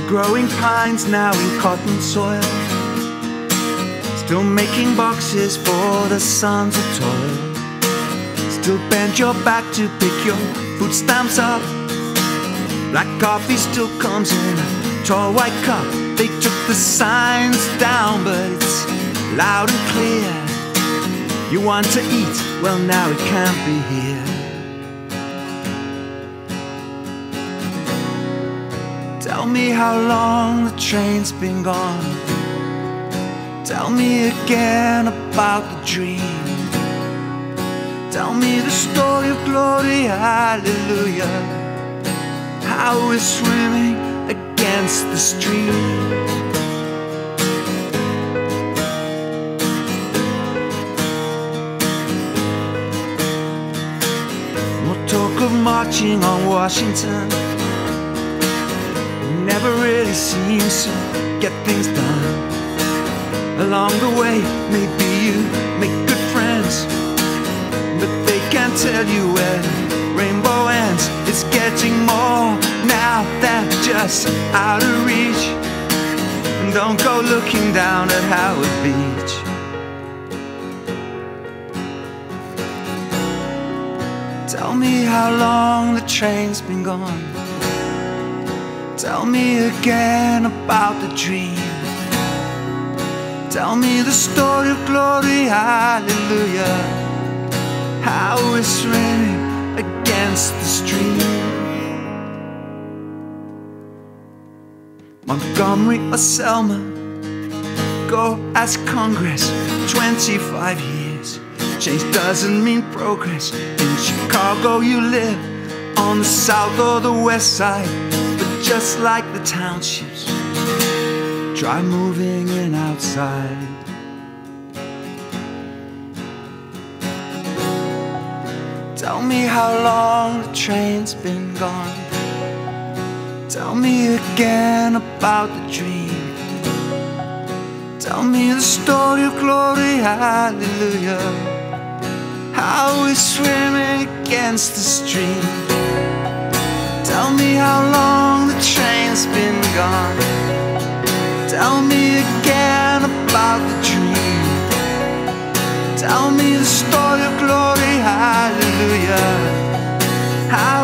growing pines now in cotton soil, still making boxes for the sons of toil. Still bend your back to pick your food stamps up. Black coffee still comes in a tall white cup. They took the signs down, but it's loud and clear. You want to eat, well now it can't be here. Tell me how long the train's been gone. Tell me again about the dream. Tell me the story of glory, hallelujah. How we're swimming against the stream. More talk of marching on Washington. Never really seems to get things done. Along the way, maybe you make good friends, but they can't tell you where the rainbow ends. It's getting more now than just out of reach. And don't go looking down at Howard Beach. Tell me how long the train's been gone. Tell me again about the dream. Tell me the story of glory, hallelujah. How we're swimming against the stream. Montgomery or Selma, go ask Congress. 25 years, change doesn't mean progress. In Chicago you live on the south or the west side, but just like the townships, try moving in outside. Tell me how long the train's been gone. Tell me again about the dream. Tell me the story of glory, hallelujah. How we're swimming against the stream. Tell me how long the train's been gone. Tell me again about the dream. Tell me the story of glory, hallelujah. How